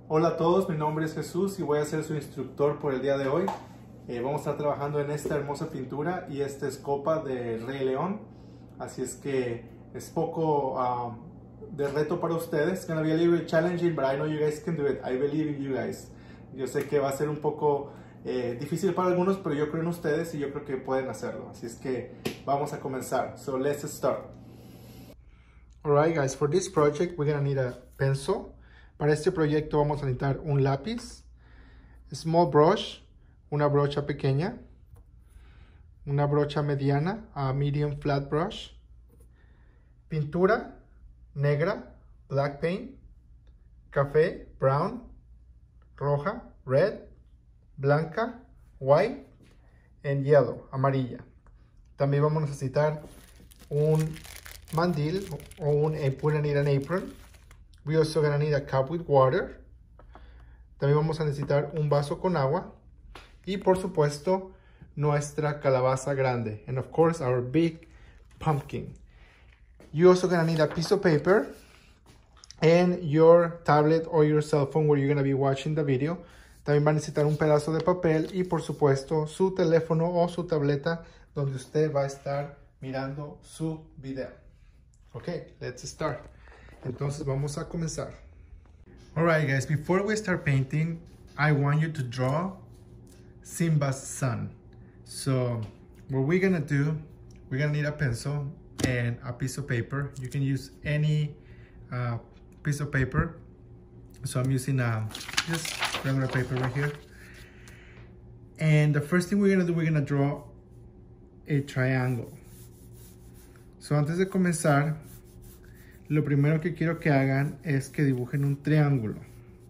Hola a todos, mi nombre es Jesús y voy a ser su instructor por el día de hoy. Vamos a estar trabajando en esta hermosa pintura y esta es copa de Rey León. Así es que es poco de reto para ustedes. It's gonna be a little bit challenging, but I know you guys can do it. I believe in you guys. Yo sé que va a ser un poco difícil para algunos, pero yo creo en ustedes y yo creo que pueden hacerlo. Así es que vamos a comenzar. So let's start. Alright guys, for this project we're gonna need a pencil. Para este proyecto vamos a necesitar un lápiz, small brush, una brocha pequeña, una brocha mediana, a medium flat brush, pintura negra, black paint, café, brown, roja, red, blanca, white, and yellow, amarilla. También vamos a necesitar un mandil o we're gonna need an apron. We're also gonna need a cup with water. También vamos a necesitar un vaso con agua. Y por supuesto, nuestra calabaza grande. And of course, our big pumpkin. You're also gonna need a piece of paper and your tablet or your cell phone where you're gonna be watching the video. También va a necesitar un pedazo de papel y por supuesto su teléfono o su tableta donde usted va a estar mirando su video. Okay, let's start. Entonces vamos a comenzar. Alright guys, before we start painting, I want you to draw Simba's sun. So what we're gonna do, we're gonna need a pencil and a piece of paper. You can use any piece of paper. So I'm using just regular paper right here. And the first thing we're gonna do, we're gonna draw a triangle. So antes de comenzar, lo primero que quiero que hagan es que dibujen un triángulo.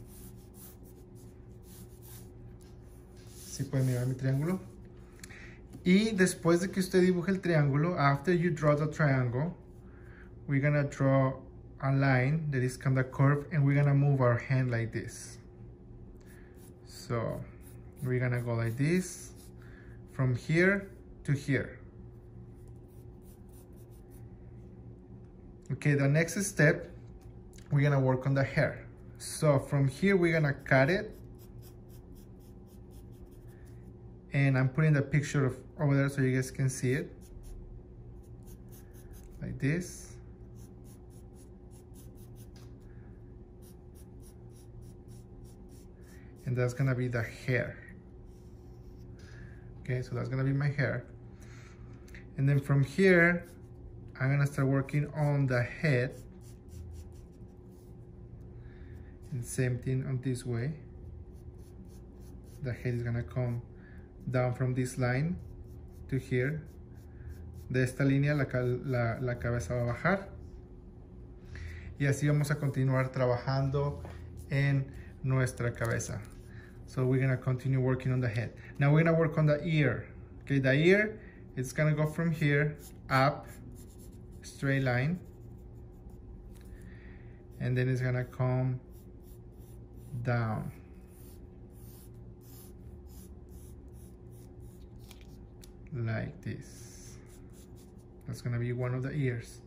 ¿Sí pueden mirar mi triángulo? Y después de que usted dibuje el triángulo, after you draw the triangle, we're gonna draw a line that is kind of curved and we're gonna move our hand like this. So we're gonna go like this from here to here. Okay, the next step, we're gonna work on the hair. So from here, we're gonna cut it. And I'm putting the picture of over there so you guys can see it. Like this. And that's gonna be the hair. Okay, so that's gonna be my hair. And then from here, I'm gonna start working on the head. And same thing on this way. The head is gonna come down from this line to here. De esta línea la cabeza va a bajar. Y así vamos a continuar trabajando en nuestra cabeza. So we're gonna continue working on the head. Now we're gonna work on the ear. Okay, the ear is gonna go from here up, straight line, and then it's gonna come down like this. That's gonna be one of the ears.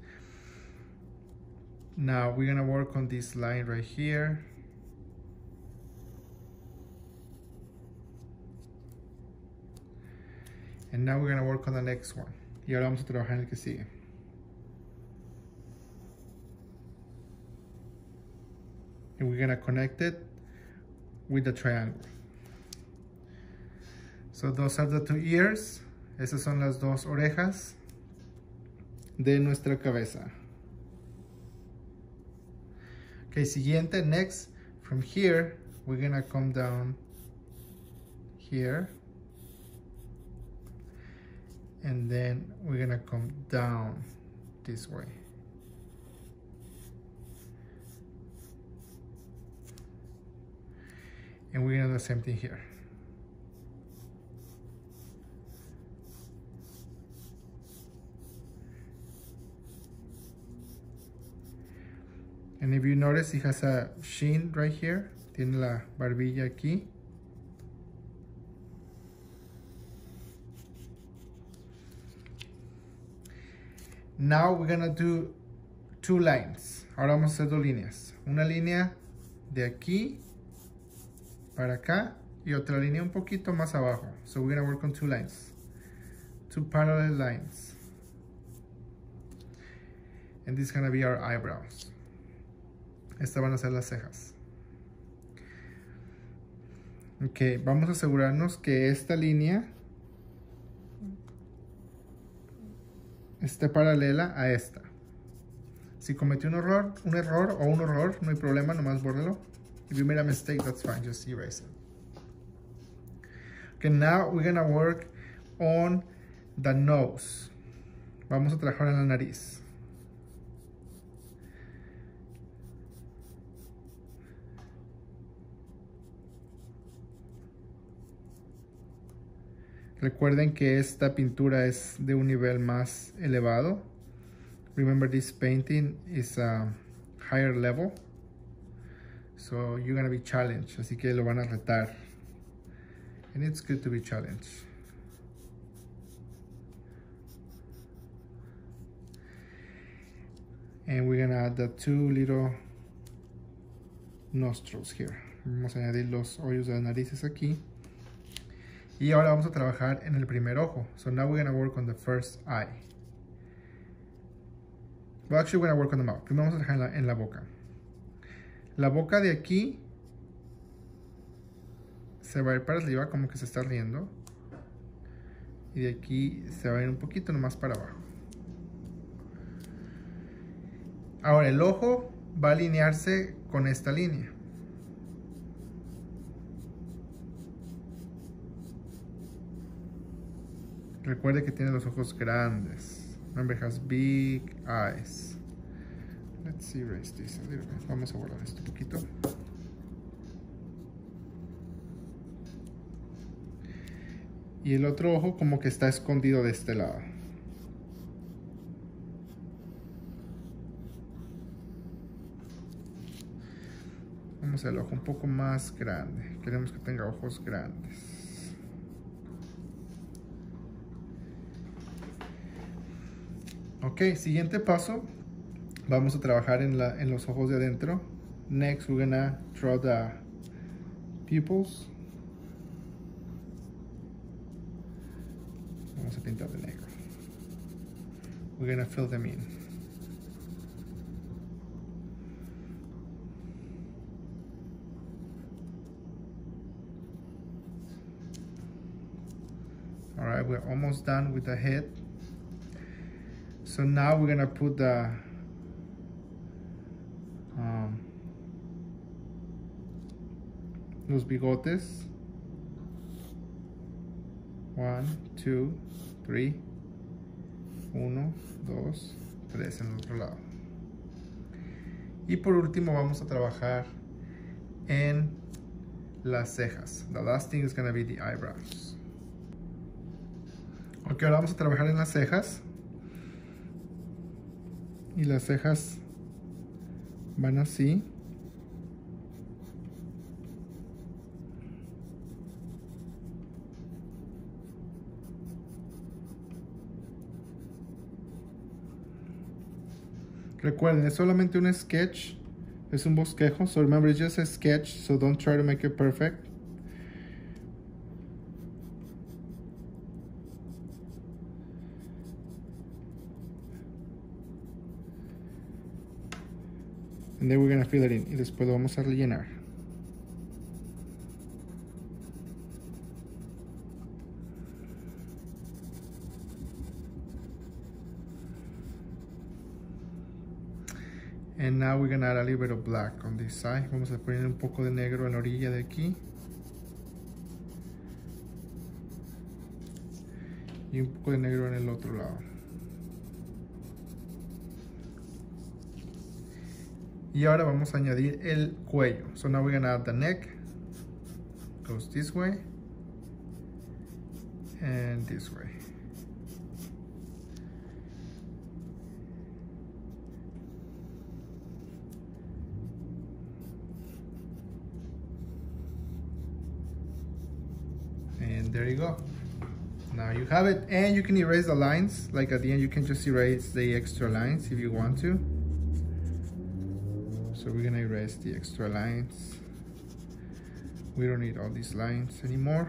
Now we're gonna work on this line right here. And now we're gonna work on the next one. Y ahora vamos a trabajar en el que sigue. And we're gonna connect it with the triangle. So those are the two ears. Esas son las dos orejas de nuestra cabeza. Okay, siguiente, next, from here, we're gonna come down here. And then we're gonna come down this way. And we're gonna do the same thing here. And if you notice, it has a chin right here. Tiene la barbilla aquí. Now we're gonna do two lines. Ahora vamos a hacer dos líneas. Una línea de aquí para acá y otra línea un poquito más abajo. So we're gonna work on 2 lines, 2 parallel lines. And this is gonna be our eyebrows. Estas van a ser las cejas. Ok, vamos a asegurarnos que esta línea esté paralela a esta. Si cometió un error, no hay problema, nomás bórdalo. If you made a mistake, that's fine, just erase it. Okay, now we're gonna work on the nose. Vamos a trabajar en la nariz. Recuerden que esta pintura es de un nivel más elevado. Remember, this painting is a higher level. So you're gonna be challenged. Así que lo van a retar. And it's good to be challenged. And we're gonna add the 2 little nostrils here. Vamos a añadir los hoyos de las narices aquí. Y ahora vamos a trabajar en el primer ojo. So now we're gonna work on the first eye. Well, actually we're gonna work on the mouth. Primero vamos a trabajar en la boca. La boca de aquí se va a ir para arriba, como que se está riendo. Y de aquí se va a ir un poquito nomás para abajo. Ahora el ojo va a alinearse con esta línea. Recuerde que tiene los ojos grandes. Remember, it has big eyes. Let's erase this a little bit. Vamos a borrar esto un poquito. Y el otro ojo como que está escondido de este lado. Vamos al ojo un poco más grande. Queremos que tenga ojos grandes. Ok, siguiente paso. Vamos a trabajar en los ojos de adentro. Next, we're gonna draw the pupils. Vamos a pintar de negro. We're gonna fill them in. All right, we're almost done with the head. So now we're gonna put the los bigotes. 1, 2, 3. 1, 2, 3 en el otro lado. Y por último vamos a trabajar en las cejas. The last thing is gonna be the eyebrows. Ok, ahora vamos a trabajar en las cejas. Y las cejas van así. Recuerden, es solamente un sketch, es un bosquejo. So remember, it's just a sketch, so don't try to make it perfect. And then we're gonna fill it in. Y después lo vamos a rellenar. And now we're gonna add a little bit of black on this side. Vamos a poner un poco de negro en la orilla de aquí. Y un poco de negro en el otro lado. Y ahora vamos a añadir el cuello. So now we're gonna add the neck. Goes this way. And this way. And there you go. Now you have it, and you can erase the lines. Like at the end, you can just erase the extra lines if you want to. So we're gonna erase the extra lines. We don't need all these lines anymore.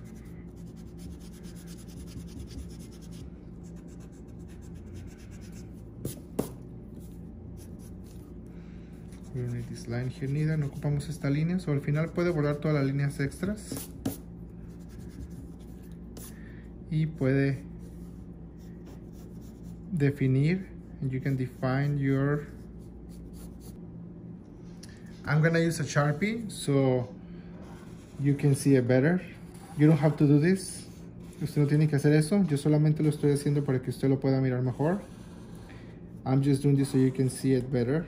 We don't need this line here neither. No ocupamos esta línea. So al final puede borrar todas las líneas extras. Y puede definir. And you can define your... I'm gonna use a Sharpie so you can see it better. You don't have to do this. Usted no tiene que hacer eso. Yo solamente lo estoy haciendo para que usted lo pueda mirar mejor. I'm just doing this so you can see it better.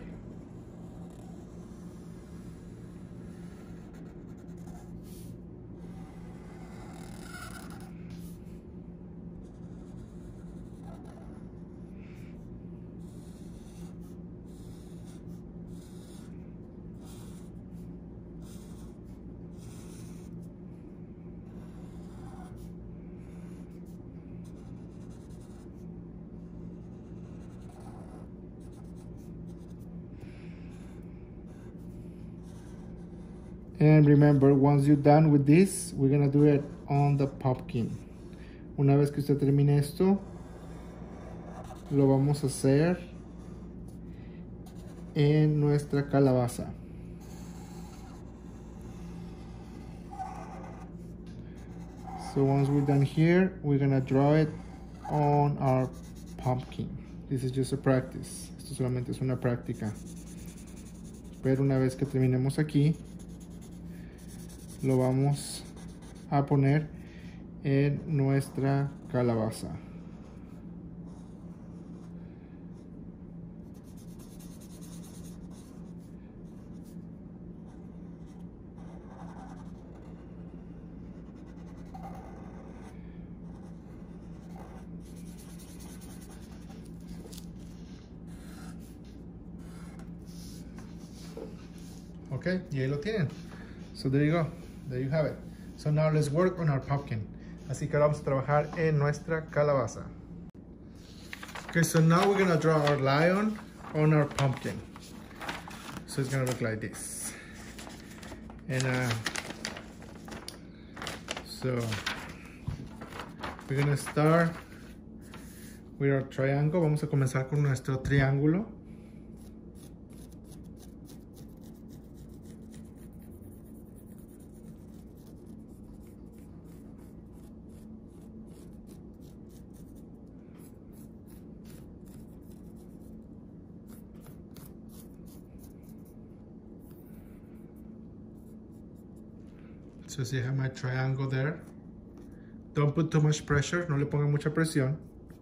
And remember, once you're done with this, we're gonna do it on the pumpkin. Una vez que usted termine esto, lo vamos a hacer en nuestra calabaza. So once we're done here, we're gonna draw it on our pumpkin. This is just a practice. Esto solamente es una práctica. Pero una vez que terminemos aquí, lo vamos a poner en nuestra calabaza. Okay, y ahí lo tienen. So there you go. There you have it. So now let's work on our pumpkin. Así que vamos a trabajar en nuestra calabaza. Okay, so now we're gonna draw our lion on our pumpkin. So it's gonna look like this. And so we're gonna start with our triangle. Vamos a comenzar con nuestro triángulo. So see, I have my triangle there. Don't put too much pressure. No le ponga mucha presión.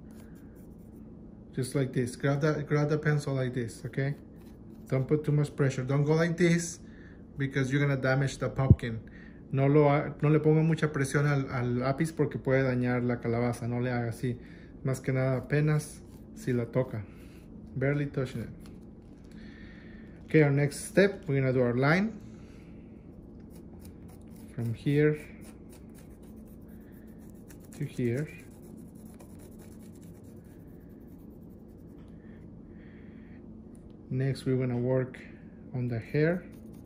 Just like this. Grab the pencil like this, okay? Don't put too much pressure. Don't go like this because you're gonna damage the pumpkin. No le ponga mucha presión al lápiz porque puede dañar la calabaza. No le haga así. Más que nada apenas si la toca. Barely touching it. Okay, our next step, we're gonna do our line. From here to here. Next, we're gonna work on the hair.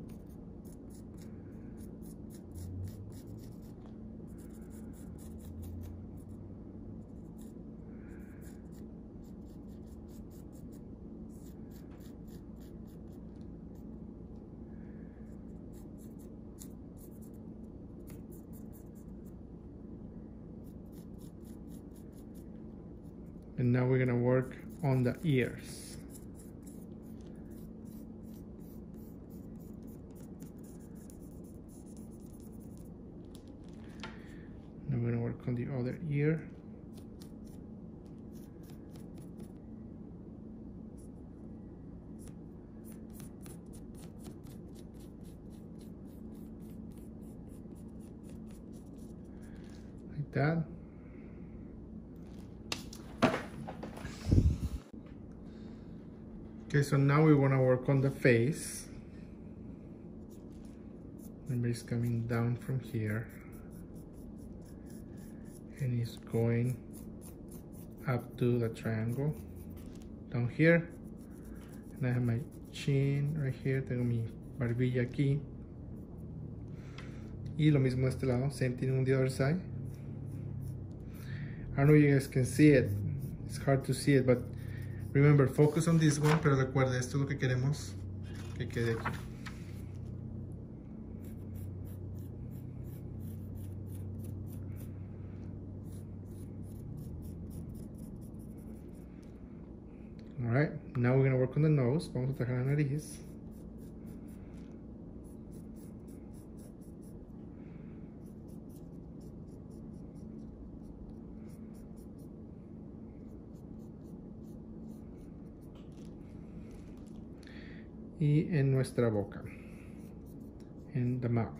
And now we're gonna work on the ears. Now we're gonna work on the other ear. Like that. Okay, so now we want to work on the face. Remember, it's coming down from here. And it's going up to the triangle. Down here. And I have my chin right here. Tengo mi barbilla aquí. Y lo mismo de este lado, same thing on the other side. I don't know if you guys can see it. It's hard to see it, but remember, focus on this one. Pero recuerda, esto es lo que queremos que quede aquí. Alright, now we're going to work on the nose. Vamos a trabajar la nariz. Y en nuestra boca. In the mouth.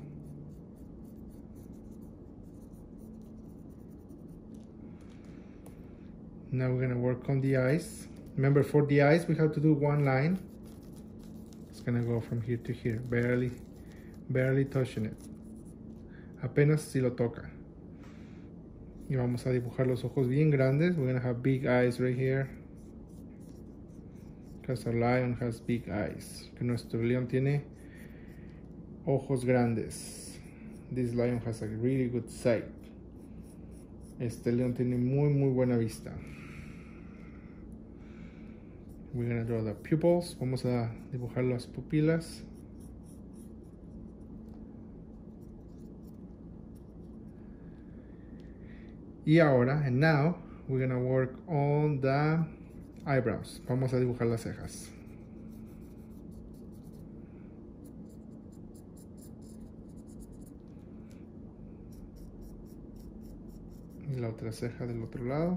Now we're going to work on the eyes. Remember, for the eyes, we have to do one line. It's gonna go from here to here, barely touching it. Apenas si lo toca. Y vamos a dibujar los ojos bien grandes. We're gonna have big eyes right here. Because our lion has big eyes. Que nuestro león tiene ojos grandes. This lion has a really good sight. Este león tiene muy buena vista. We're gonna draw the pupils. Vamos a dibujar las pupilas. Y ahora, and now, we're gonna work on the eyebrows. Vamos a dibujar las cejas. Y la otra ceja del otro lado.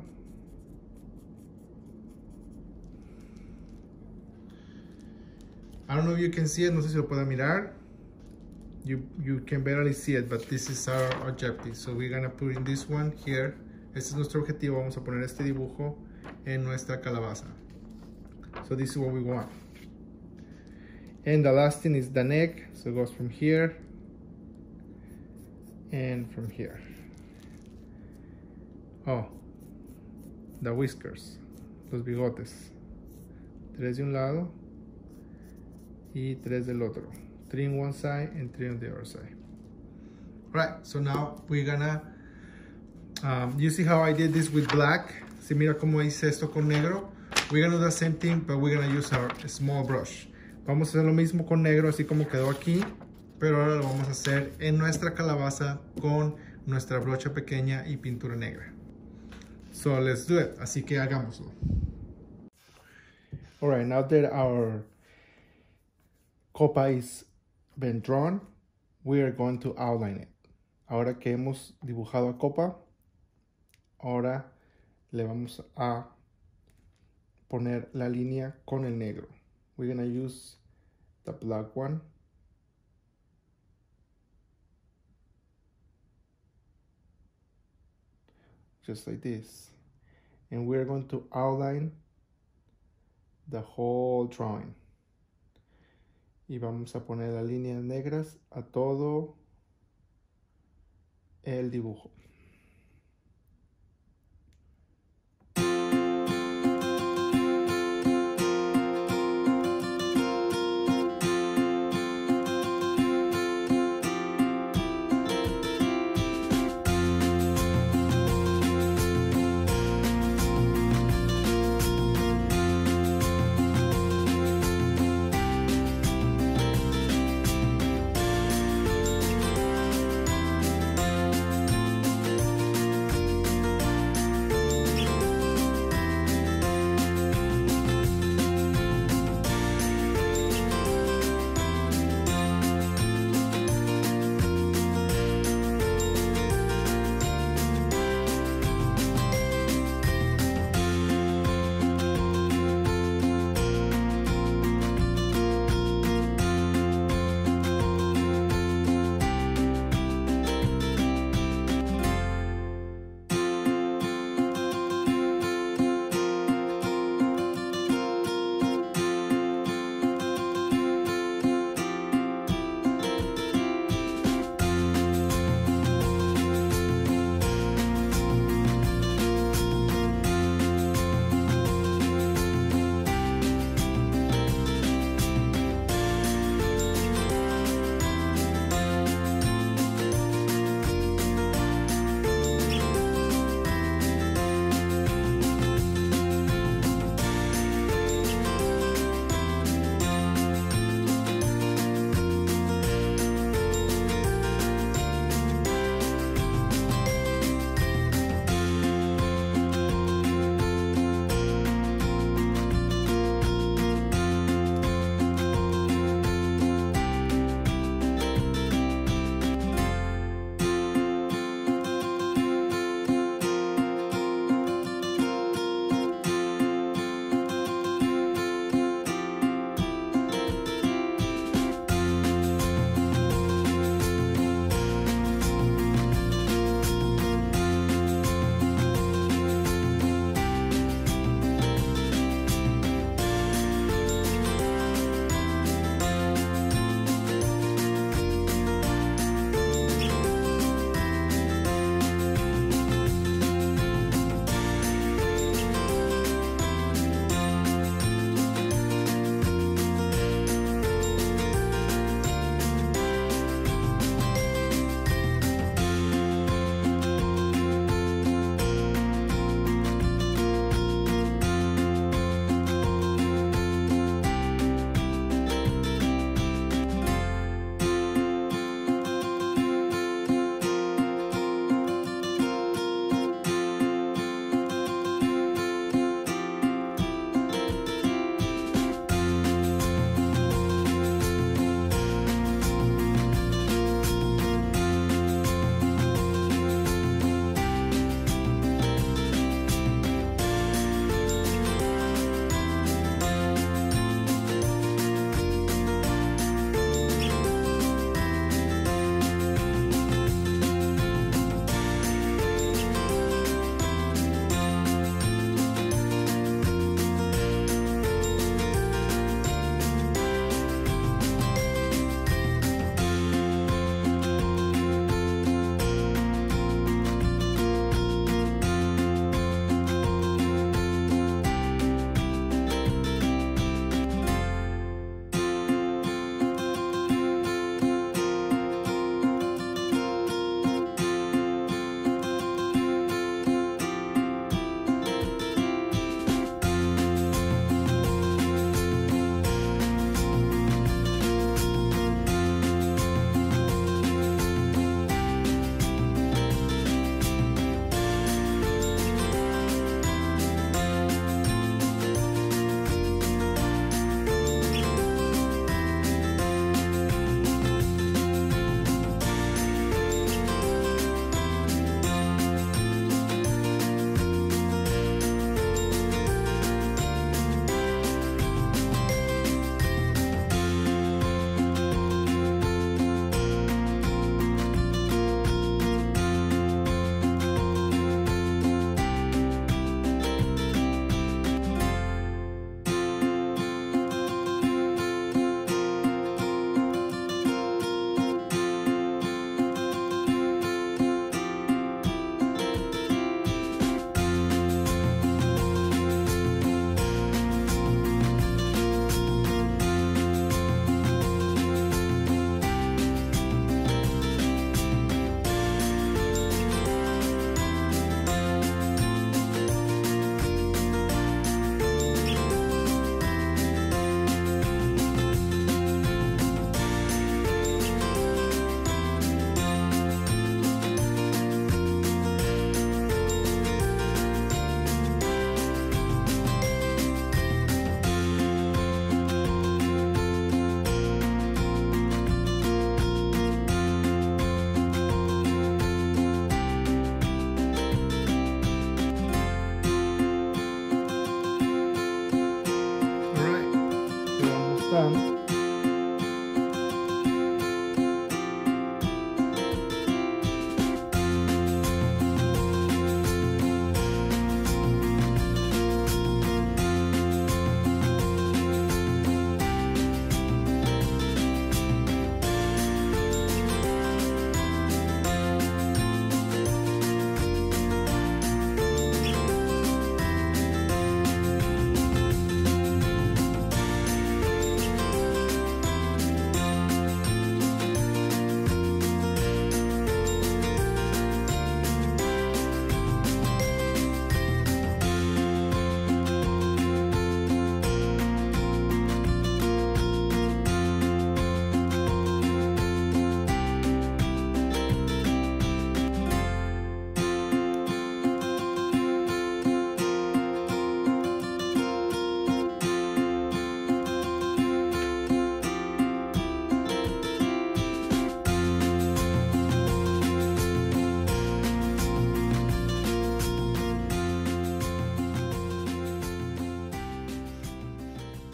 I don't know if you can see it, no sé si lo pueden mirar. You can barely see it, but this is our objective. So we're gonna put in this one here. Este es nuestro objetivo. Vamos a poner este dibujo en nuestra calabaza. So this is what we want. And the last thing is the neck. So it goes from here and from here. Oh, the whiskers, los bigotes. 3 de un lado y 3 del otro. 3 on one side and 3 on the other side. Alright, so now we're gonna you see how I did this with black? Si mira cómo hice esto con negro. We're gonna do the same thing, but we're gonna use our small brush. Vamos a hacer lo mismo con negro, así como quedó aquí, pero ahora lo vamos a hacer en nuestra calabaza con nuestra brocha pequeña y pintura negra. So let's do it. Así que hagámoslo. Alright, now that our copa is been drawn, we are going to outline it. Ahora que hemos dibujado a copa, ahora le vamos a poner la línea con el negro. We're gonna use the black one. Just like this. And we're going to outline the whole drawing. Y vamos a poner las líneas negras a todo el dibujo.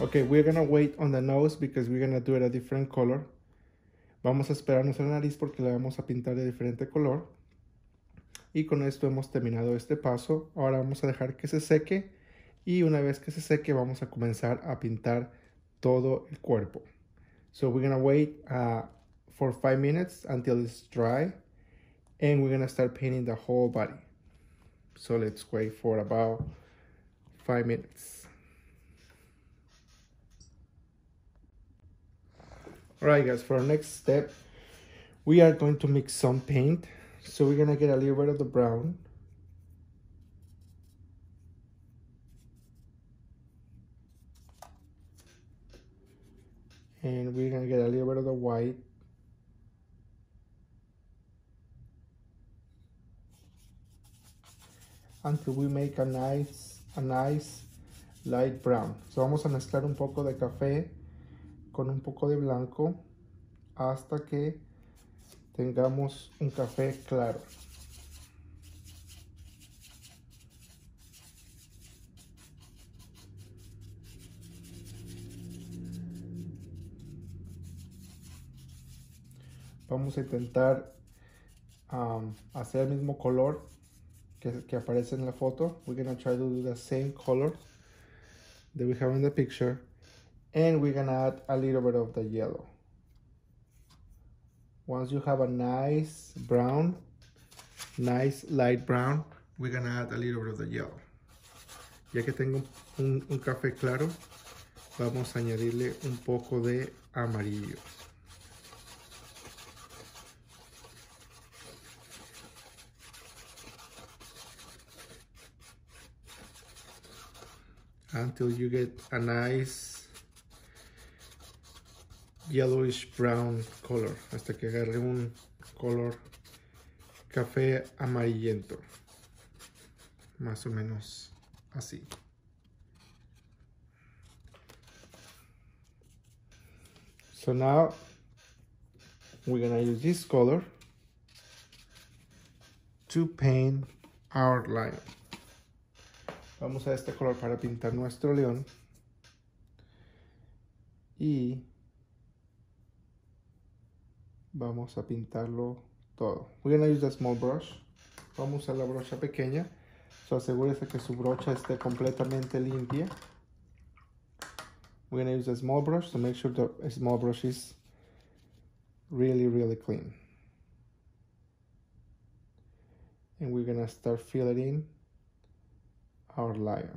Okay, we're gonna wait on the nose because we're gonna do it a different color. Vamos a esperar nuestra nariz porque la vamos a pintar de diferente color. Y con esto hemos terminado este paso. Ahora vamos a dejar que se seque. Y una vez que se seque vamos a comenzar a pintar todo el cuerpo. So we're gonna wait for 5 minutes until it's dry. And we're gonna start painting the whole body. So let's wait for about 5 minutes. Alright guys, for our next step, we are going to mix some paint. So we're gonna get a little bit of the brown. And we're gonna get a little bit of the white. Until we make a nice light brown. So vamos a mezclar un poco de café con un poco de blanco hasta que tengamos un café claro. Vamos a intentar hacer el mismo color que aparece en la foto. We're gonna try to do the same color that we have in the picture. And we're gonna add a little bit of the yellow. Once you have a nice brown, nice light brown, we're gonna add a little bit of the yellow. Ya que tengo un café claro, vamos a añadirle un poco de amarillo. Until you get a nice yellowish brown color, hasta que agarre un color café amarillento, más o menos así. So now we're gonna use this color to paint our lion. Vamos a este color para pintar nuestro león. Y vamos a pintarlo todo. We're gonna use a small brush. Vamos a usar la brocha pequeña. So asegúrese que su brocha esté completamente limpia. We're gonna use a small brush to make sure the small brush is really clean. And we're gonna start filling in our lion.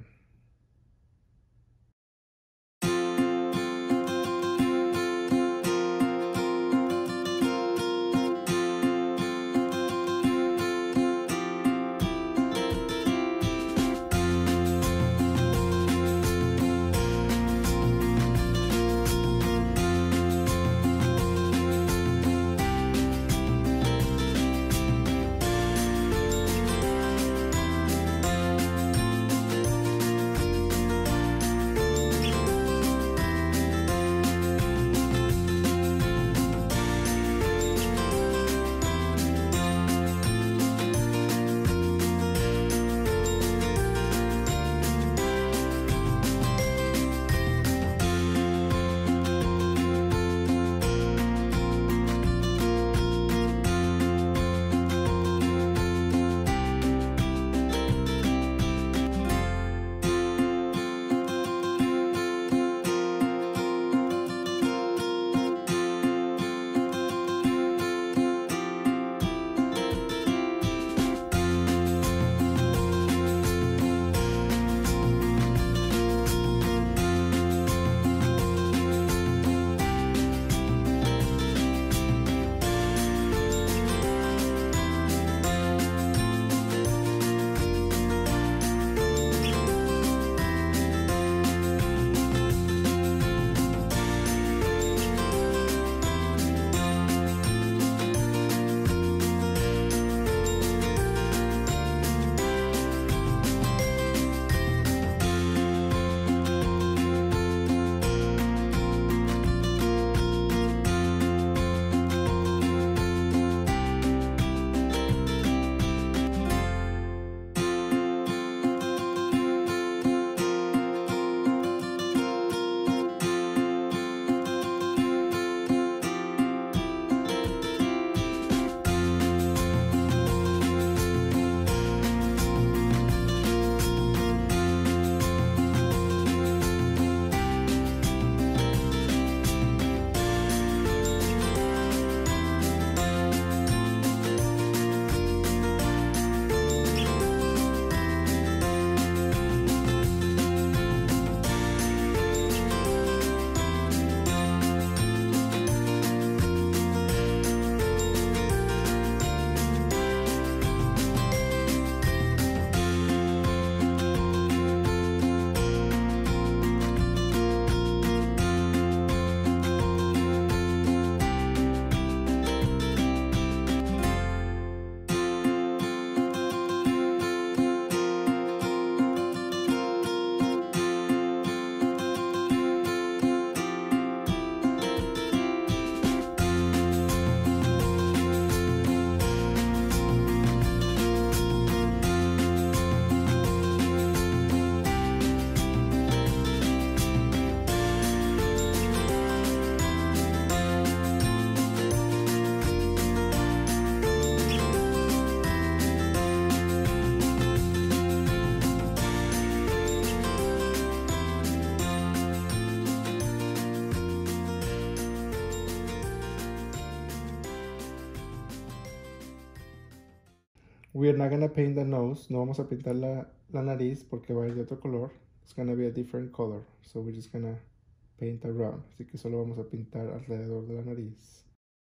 we're not gonna paint the nose. No vamos a pintar la nariz porque va a ir de otro color. It's gonna be a different color. So we're just gonna paint around. Así que solo vamos a pintar alrededor de la nariz.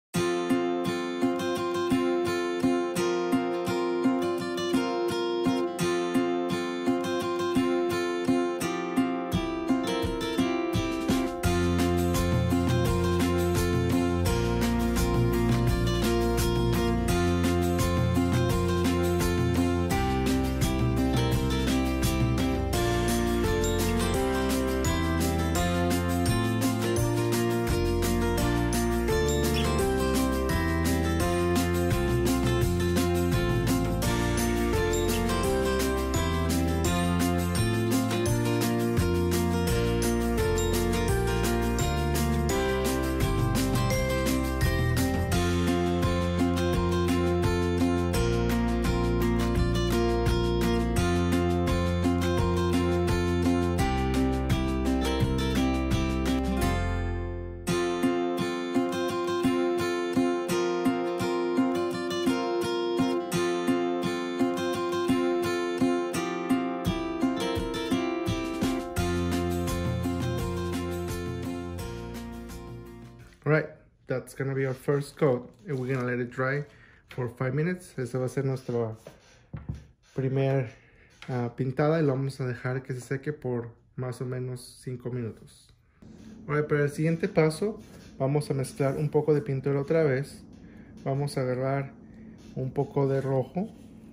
Right, that's gonna be our first coat, and we're gonna let it dry for 5 minutes. Esa va a ser nuestra primer pintada y lo vamos a dejar que se seque por más o menos 5 minutos. Right, para el siguiente paso vamos a mezclar un poco de pintura otra vez. Vamos a agarrar un poco de rojo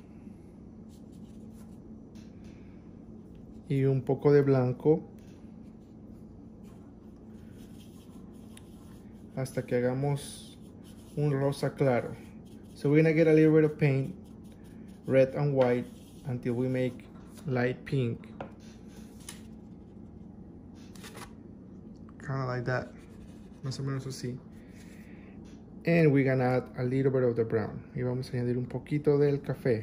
y un poco de blanco hasta que hagamos un rosa claro. So we're gonna get a little bit of paint, red and white, until we make light pink. Kind of like that. Más o menos así. And we're gonna add a little bit of the brown. Y vamos a añadir un poquito del café.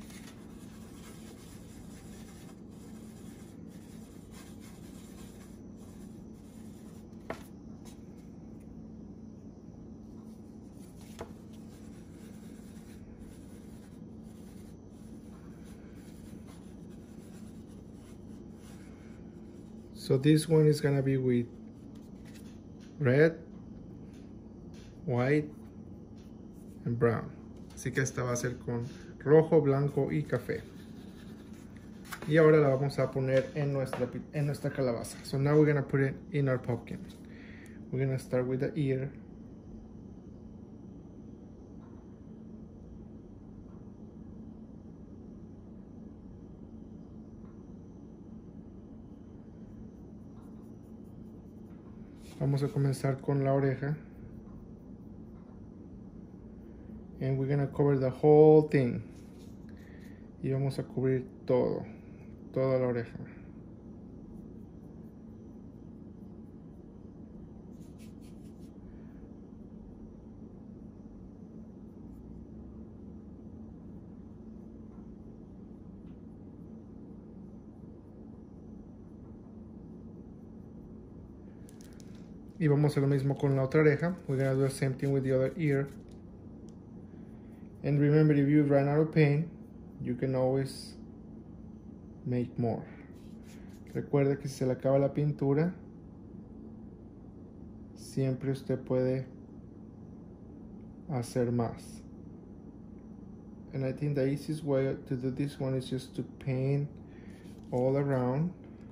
So this one is gonna be with red, white, and brown. Así que esta va a ser con rojo, blanco y café. Y ahora la vamos a poner en nuestra calabaza. So now we're gonna put it in our pumpkin. We're gonna start with the ear. Vamos a comenzar con la oreja. And we're gonna cover the whole thing. Y vamos a cubrir toda la oreja. Y vamos a hacer lo mismo con la otra oreja. We're gonna do the same thing with the other ear. And remember, if you run out of paint, you can always make more. Recuerda que si se le acaba la pintura, siempre usted puede hacer más. And I think the easiest way to do this one is just to paint all around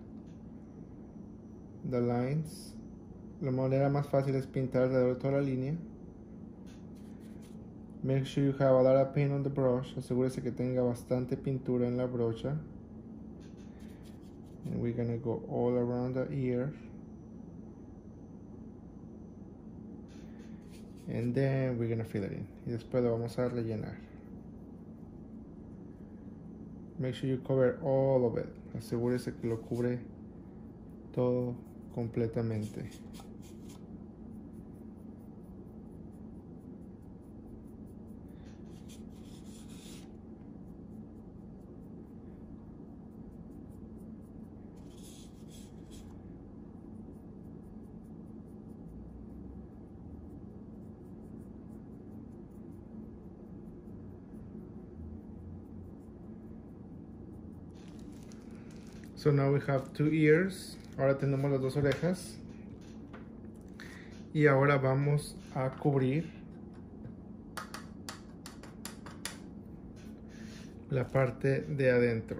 the lines. La manera más fácil es pintar alrededor de toda la línea. Make sure you have a lot of paint on the brush. Asegúrese que tenga bastante pintura en la brocha. And we're gonna go all around the ear. And then we're gonna fill it in. Y después lo vamos a rellenar. Make sure you cover all of it. Asegúrese que lo cubre todo completamente. So now we have 2 ears. Ahora tenemos las 2 orejas. Y ahora vamos a cubrir la parte de adentro.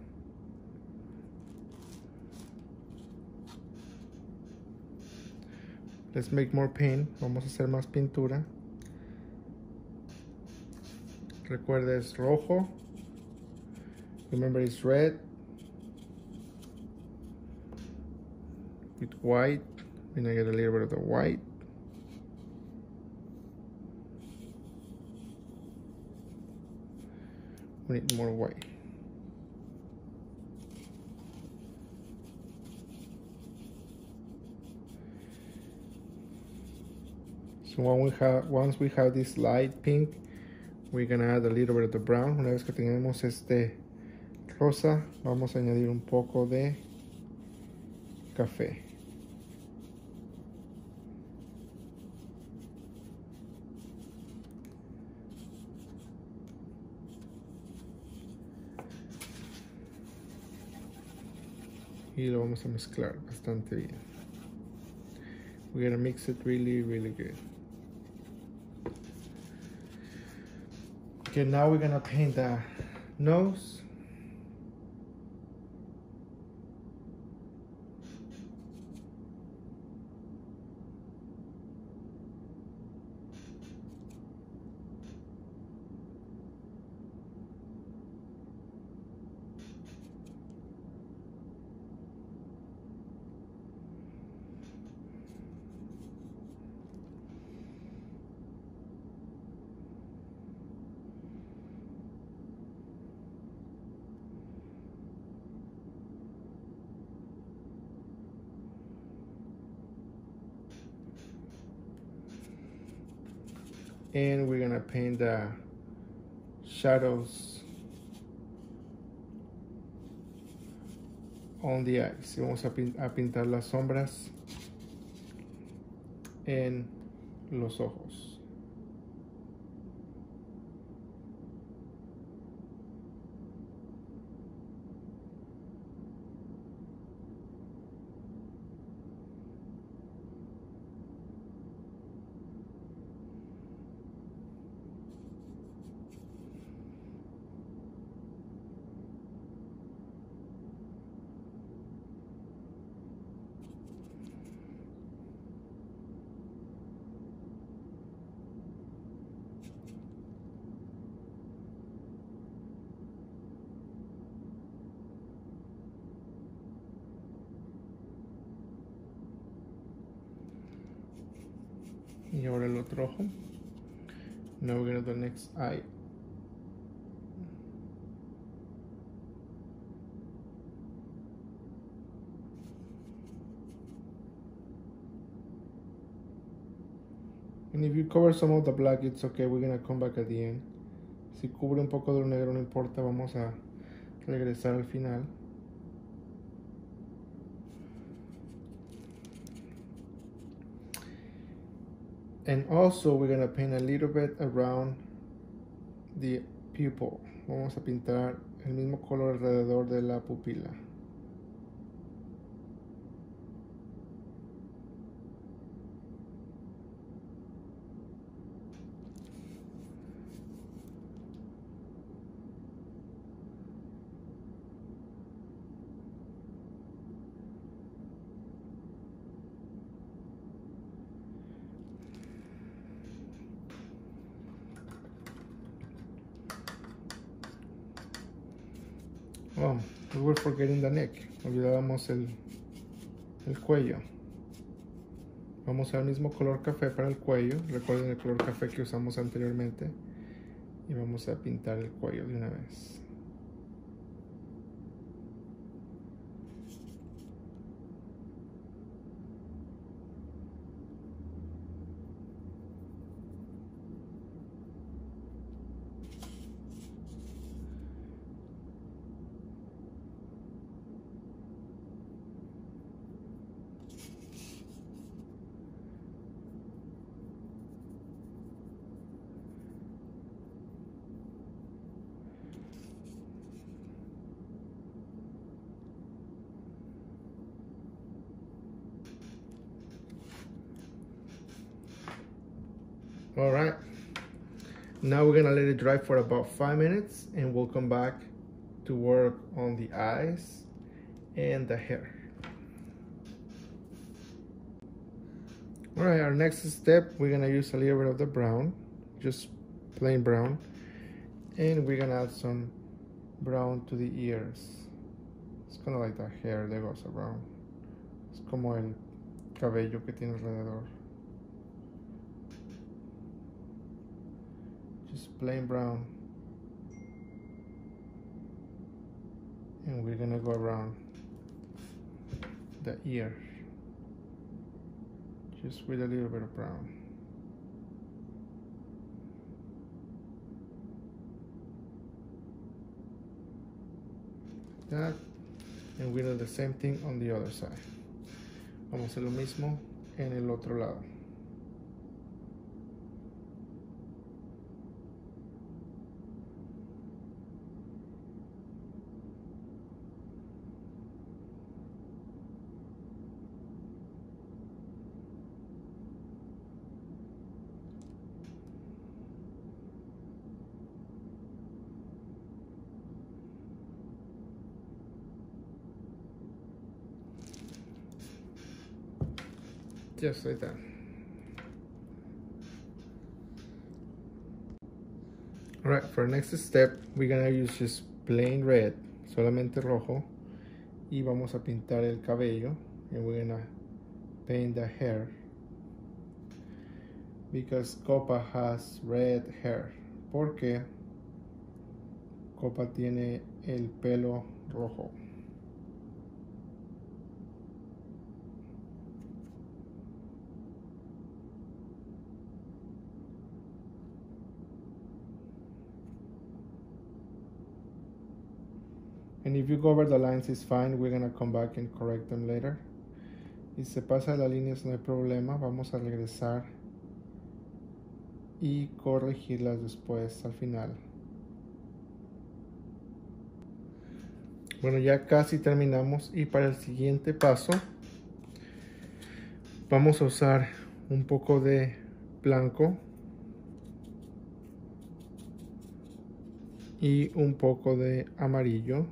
Let's make more paint. Vamos a hacer más pintura. Recuerda, es rojo. Remember, it's red with white. We're gonna get a little bit of the white. We need more white. So once we have this light pink, we're gonna add a little bit of the brown. Una vez que tengamos este rosa, vamos a añadir un poco de café. Y lo vamos a mezclar bastante bien. We're gonna mix it really, really good. Okay, now we're gonna paint the nose. And we're gonna paint the shadows on the eyes. Y vamos a pintar las sombras en los ojos. Y ahora el otro ojo. Now we're gonna do the next eye. And if you cover some of the black, it's okay. We're gonna come back at the end. Si cubre un poco del negro, no importa. Vamos a regresar al final. And also we're gonna paint a little bit around the pupil. Vamos a pintar el mismo color alrededor de la pupila. Oh, we were forgetting the neck. Olvidábamos el cuello. Vamos al mismo color café para el cuello. Recuerden el color café que usamos anteriormente. Y vamos a pintar el cuello de una vez. All right. Now we're gonna let it dry for about 5 minutes and we'll come back to work on the eyes and the hair. All right, our next step, we're gonna use a little bit of the brown, just plain brown, and we're gonna add some brown to the ears. It's kind of like the hair that goes around. Es como el cabello que tiene alrededor. Just plain brown. And we're gonna go around the ear. Just with a little bit of brown. That. And we'll do the same thing on the other side. Vamos a hacer lo mismo en el otro lado. Just like that. All right, for our next step, we're gonna use just plain red, solamente rojo, y vamos a pintar el cabello, and we're gonna paint the hair because Copa has red hair, porque Copa tiene el pelo rojo. And if you go over the lines, it's fine. We're gonna come back and correct them later. Y se pasa de las líneas, no hay problema. Vamos a regresar y corregirlas después al final. Bueno, ya casi terminamos y para el siguiente paso vamos a usar un poco de blanco y un poco de amarillo.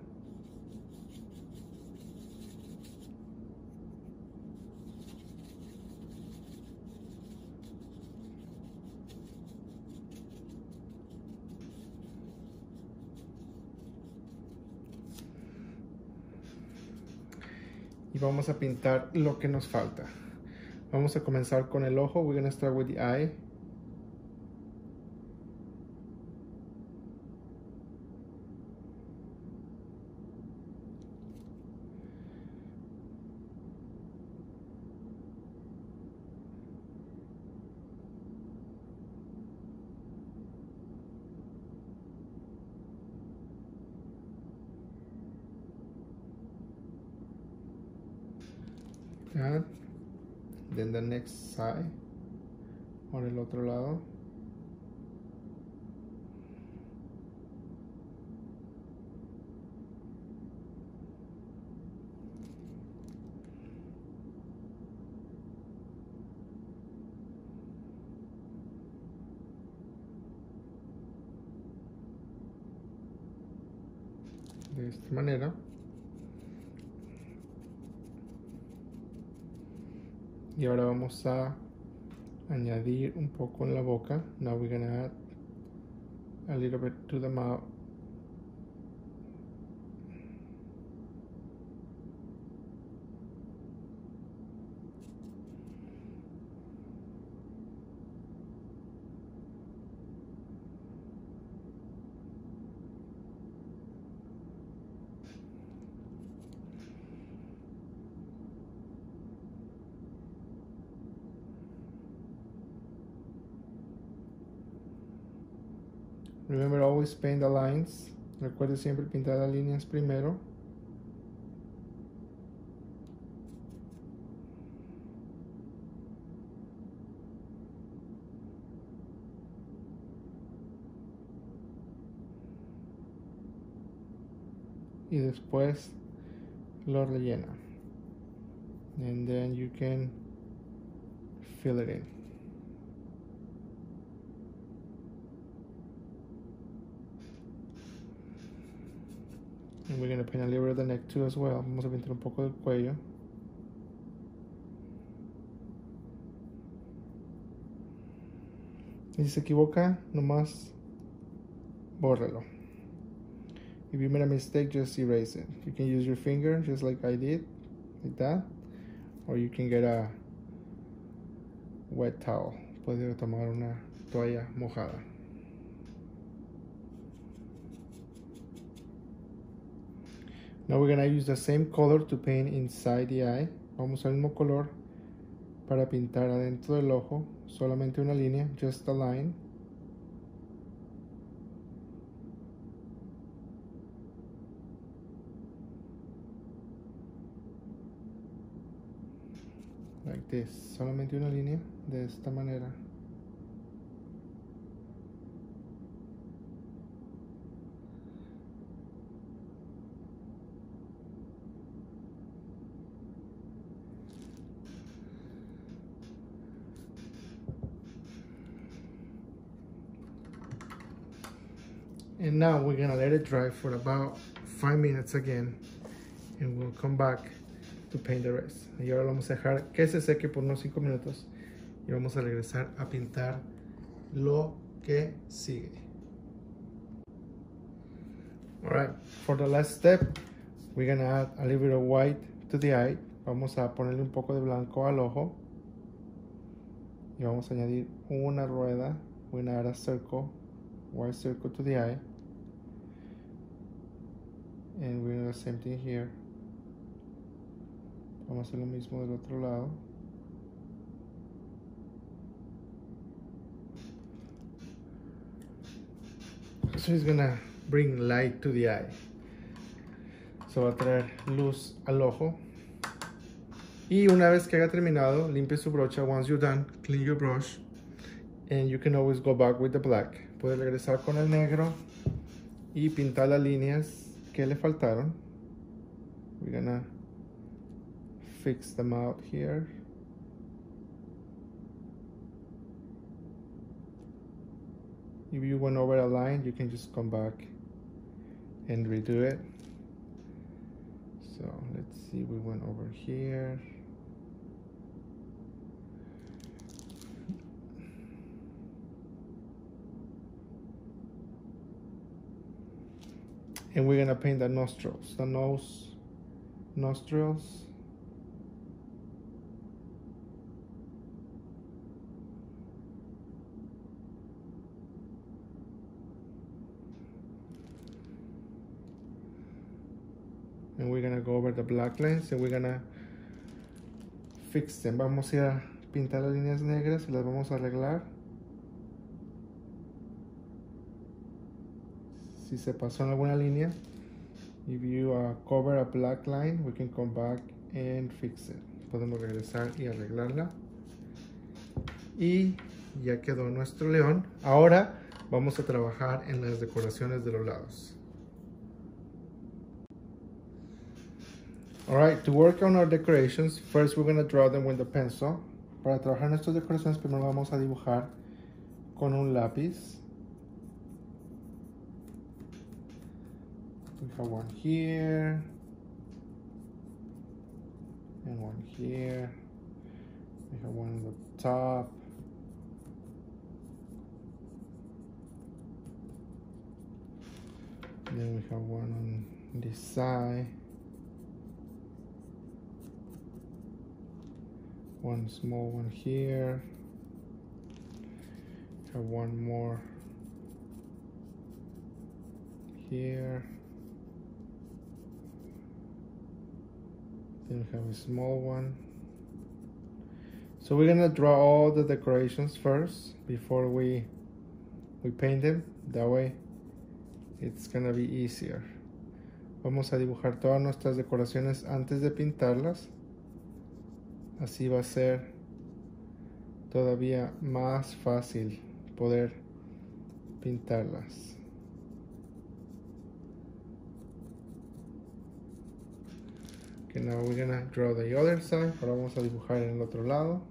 Y vamos a pintar lo que nos falta. Vamos a comenzar con el ojo. We're gonna start with the eye. That. Then the next side, por el otro lado. De esta manera. Y ahora vamos a añadir un poco en la boca. Now we're gonna add a little bit to the mouth. Remember, always paint the lines. Recuerde siempre pintar las líneas primero. Y después lo rellena. And then you can fill it in. And we're going to paint a little bit of the neck too as well. Vamos a pintar un poco del cuello. Y si se equivoca, nomás bórralo. If you made a mistake, just erase it. You can use your finger, just like I did, like that. Or you can get a wet towel. Puede tomar una toalla mojada. Now we're gonna use the same color to paint inside the eye. Vamos al mismo color para pintar adentro del ojo. Solamente una línea, just a line. Like this, solamente una línea de esta manera. And now we're gonna let it dry for about 5 minutes again, and we'll come back to paint the rest. Y ahora vamos a dejar que se seque por unos 5 minutos y vamos a regresar a pintar lo que sigue. Alright, for the last step, we're gonna add a little bit of white to the eye. Vamos a ponerle un poco de blanco al ojo y vamos a añadir una rueda. We're gonna add a circle, white circle to the eye. And we're gonna do the same thing here. Vamos a hacer lo mismo del otro lado. So it's gonna bring light to the eye. So va a traer luz al ojo. Y una vez que haya terminado, limpie su brocha. Once you're done, clean your brush. And you can always go back with the black. Puede regresar con el negro y pintar las líneas que le faltaron. We're gonna fix them out here. If you went over a line, you can just come back and redo it. So let's see, we went over here. And we're gonna paint the nostrils, the nose, nostrils. And we're gonna go over the black lines and we're gonna fix them. Vamos a ir a pintar las líneas negras y las vamos a arreglar. Si se pasó en alguna línea, if you cover a black line, we can come back and fix it. Podemos regresar y arreglarla. Y ya quedó nuestro león. Ahora vamos a trabajar en las decoraciones de los lados. Alright, to work on our decorations, first we're going to draw them with the pencil. Para trabajar nuestras decoraciones, primero vamos a dibujar con un lápiz. We have one here, and one here. We have one on the top. And then we have one on this side. One small one here. Have one more here. Then we have a small one. So we're gonna draw all the decorations first before we paint them. That way it's gonna be easier. Vamos a dibujar todas nuestras decoraciones antes de pintarlas. Así va a ser todavía más fácil poder pintarlas. Okay, now we're gonna draw the other side. Ahora vamos a dibujar en el otro lado.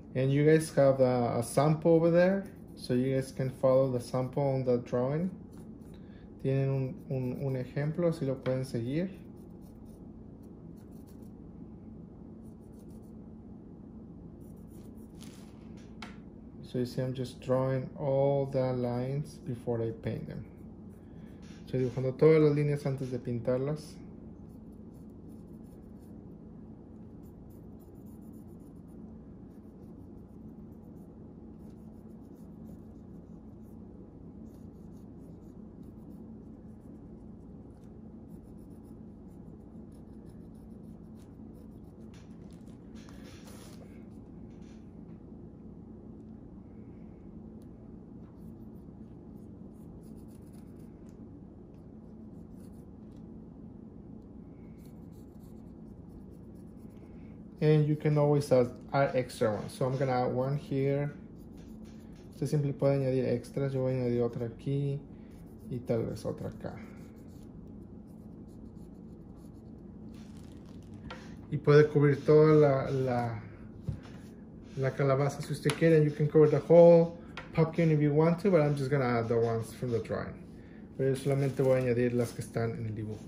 And you guys have a sample over there, so you guys can follow the sample on the drawing. Tienen un ejemplo, así lo pueden seguir. So you see I'm just drawing all the lines before I paint them. Estoy dibujando todas las líneas antes de pintarlas. And you can always add extra ones. So I'm gonna add one here. Usted siempre puede añadir extras. Yo voy a añadir otra aquí y tal vez otra acá. Y puede cubrir toda la calabaza si usted quiere. You can cover the whole pumpkin if you want to, but I'm just gonna add the ones from the drawing. Pero yo solamente voy a añadir las que están en el dibujo.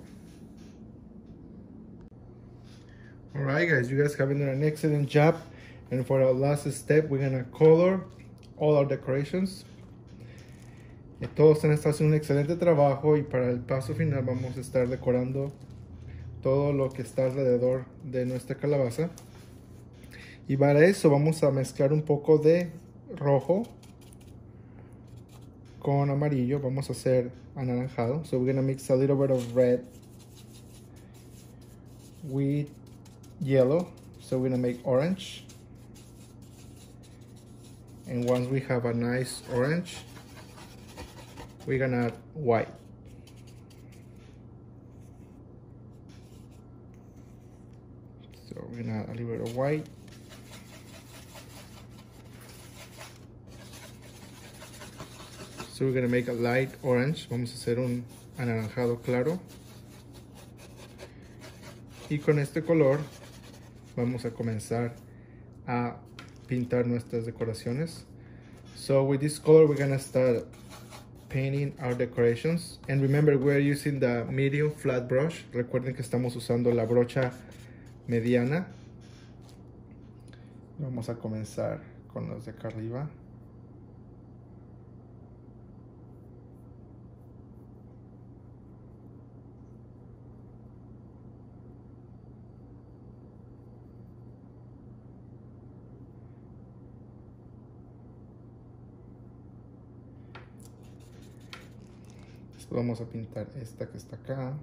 Alright guys, you guys have done an excellent job, and for our last step we're gonna color all our decorations. Todos están haciendo un excelente trabajo, y para el paso final vamos a estar decorando todo lo que está alrededor de nuestra calabaza. Y para eso vamos a mezclar un poco de rojo con amarillo. Vamos a hacer anaranjado. So we're gonna mix a little bit of red with yellow, so we're gonna make orange. And once we have a nice orange, we're gonna add white. So we're gonna add a little bit of white. So we're gonna make a light orange. Vamos a hacer un anaranjado claro. Y con este color vamos a comenzar a pintar nuestras decoraciones. So with this color we're gonna start painting our decorations. And remember, we're using the medium flat brush. Recuerden que estamos usando la brocha mediana. Vamos a comenzar con los de acá arriba. Vamos a pintar esta que está acá.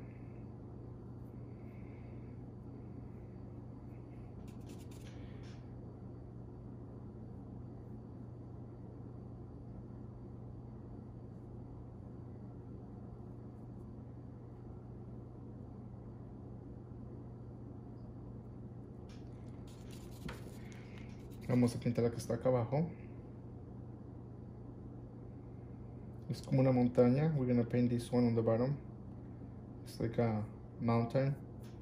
Vamos a pintar la que está acá abajo. Es como una montaña. We're gonna paint this one on the bottom. It's like a mountain.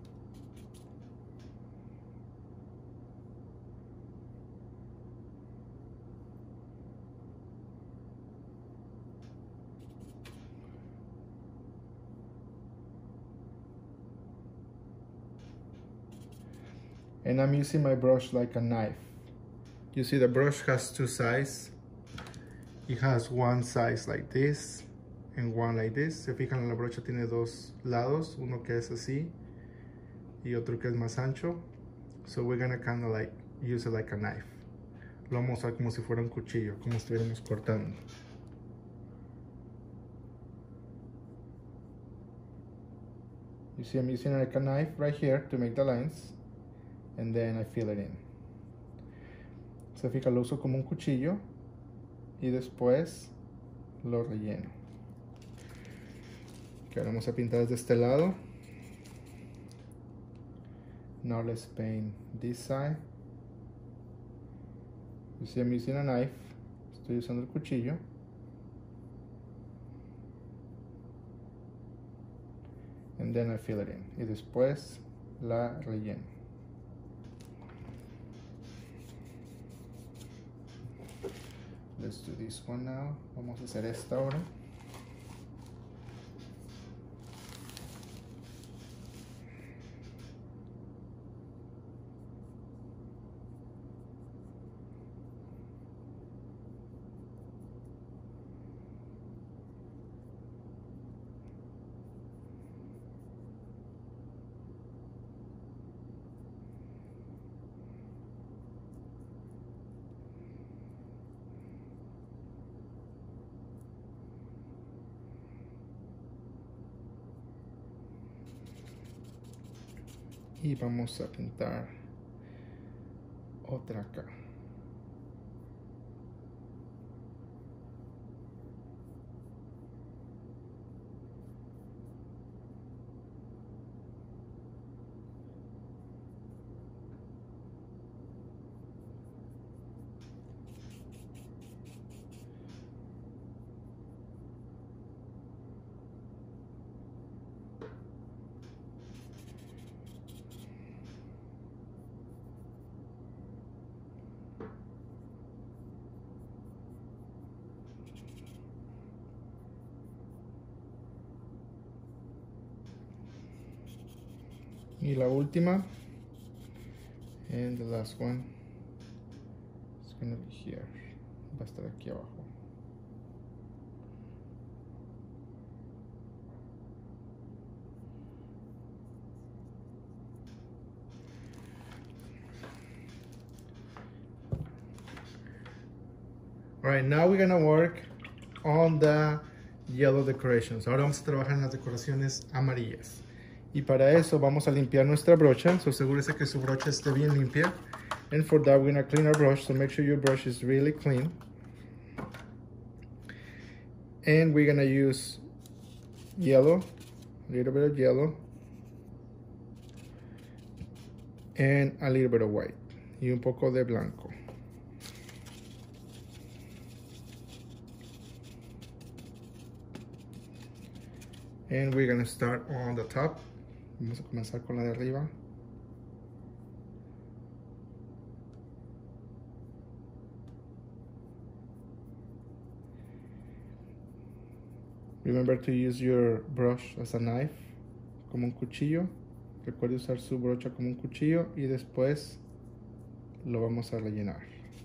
And I'm using my brush like a knife. You see the brush has two sides. It has one size like this and one like this. Se fijan, la brocha tiene dos lados, uno que es así y otro que es más ancho. So we're gonna kind of like use it like a knife. Lo vamos a usar como si fuera un cuchillo, como si estuviéramos cortando. You see, I'm using like a knife right here to make the lines, and then I fill it in. Se fija, lo uso como un cuchillo y después lo relleno. Que ahora vamos a pintar desde este lado. Now let's paint this side. You see, I'm using a knife. Estoy usando el cuchillo. And then I fill it in. Y después la relleno. let's do this one now. Vamos a hacer esta ahora. Y vamos a pintar otra acá. Y la última, and the last one is going to be here. Va a estar aquí abajo. All right, now we're gonna work on the yellow decorations. Ahora vamos a trabajar en las decoraciones amarillas. Y para eso vamos a limpiar nuestra brocha. So asegúrese que su brocha esté bien limpia. And for that, we're gonna clean our brush. So make sure your brush is really clean. And we're gonna use yellow, a little bit of yellow, and a little bit of white. Y un poco de blanco. And we're gonna start on the top. Vamos a comenzar con la de arriba. Remember to use your brush as a knife, como un cuchillo. Recuerde usar su brocha como un cuchillo y después lo vamos a rellenar.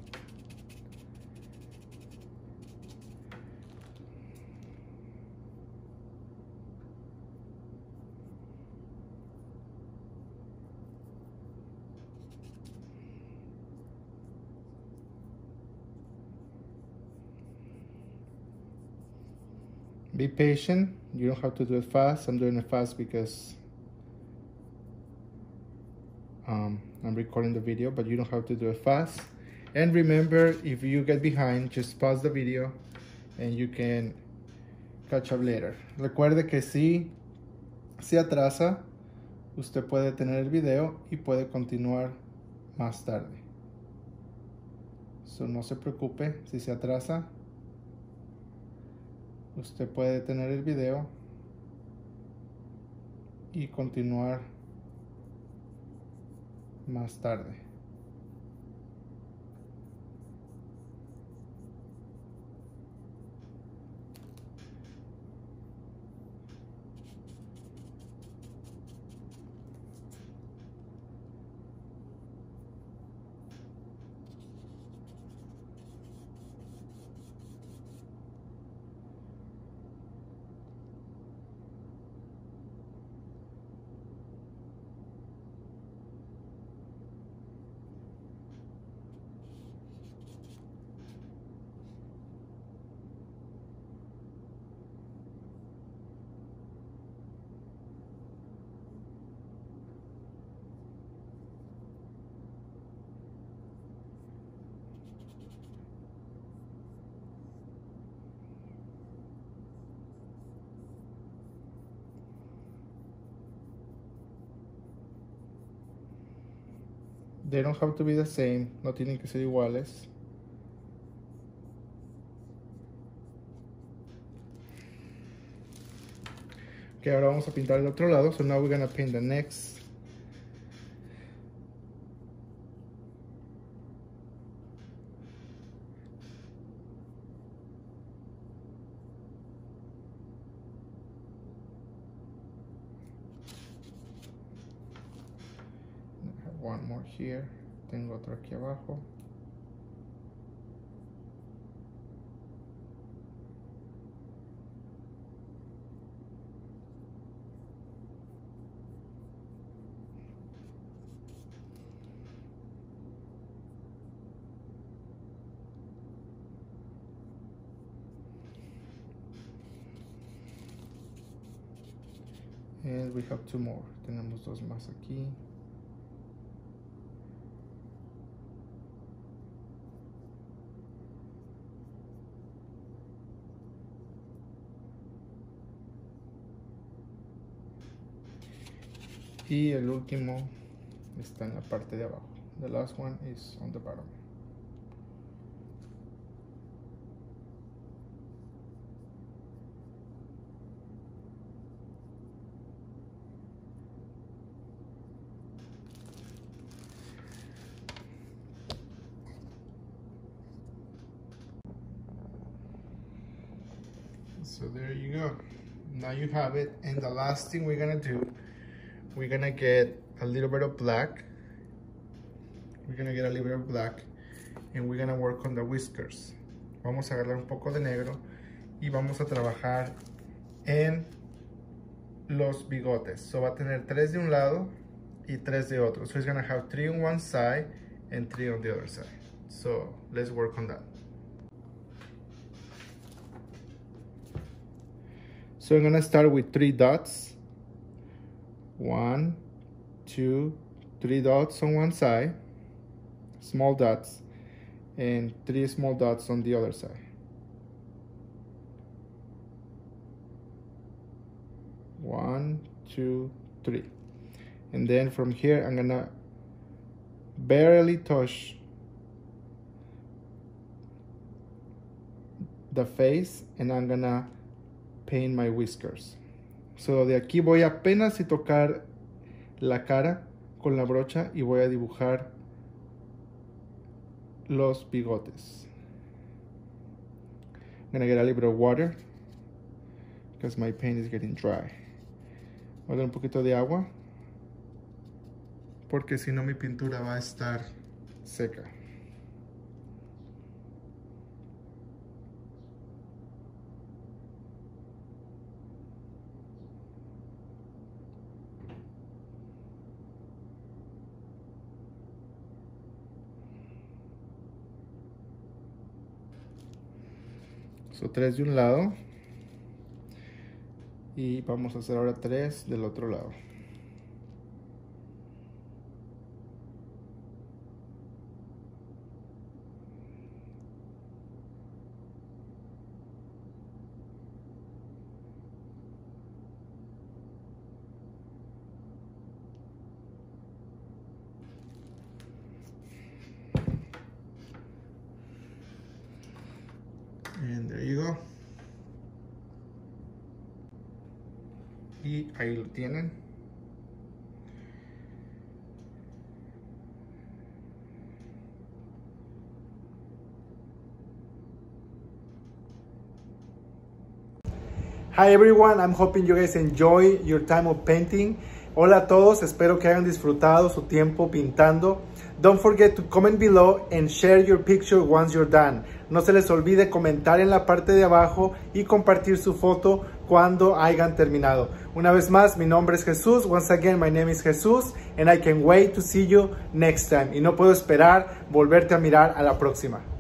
Be patient. You don't have to do it fast. I'm doing it fast because I'm recording the video, but you don't have to do it fast. And remember, if you get behind, just pause the video and you can catch up later. Recuerde que si se atrasa, usted puede tener el video y puede continuar más tarde. So no se preocupe si se atrasa. Usted puede detener el video y continuar más tarde. They don't have to be the same, no tienen que ser iguales. Okay, ahora vamos a pintar el otro lado. So now we're gonna paint the next. one more here. Tengo otro aquí abajo. And we have two more. Tenemos dos más aquí. Y el último está en la parte de abajo. The last one is on the bottom. So there you go. Now you have it. And the last thing we're gonna do, we're gonna get a little bit of black. We're gonna get a little bit of black and we're gonna work on the whiskers. Vamos a agarrar un poco de negro y vamos a trabajar en los bigotes. So va a tener 3 de un lado y 3 de otro. So it's gonna have 3 on one side and 3 on the other side. So let's work on that. So I'm gonna start with 3 dots. 1, 2, 3 dots on one side, small dots, and 3 small dots on the other side. 1, 2, 3. And then from here, I'm gonna barely touch the face and I'm gonna paint my whiskers. So de aquí voy apenas a tocar la cara con la brocha y voy a dibujar los bigotes. I'm gonna get a little bit of water because my paint is getting dry. Voy a dar un poquito de agua porque si no mi pintura va a estar seca. So 3 de un lado y vamos a hacer ahora 3 del otro lado. And there you go. Y ahí lo tienen. Hi everyone, I'm hoping you guys enjoy your time of painting. Hola a todos, espero que hayan disfrutado su tiempo pintando. Don't forget to comment below and share your picture once you're done. No se les olvide comentar en la parte de abajo y compartir su foto cuando hayan terminado. Una vez más, mi nombre es Jesús. Once again, my name is Jesús and I can't wait to see you next time. Y no puedo esperar volverte a mirar a la próxima.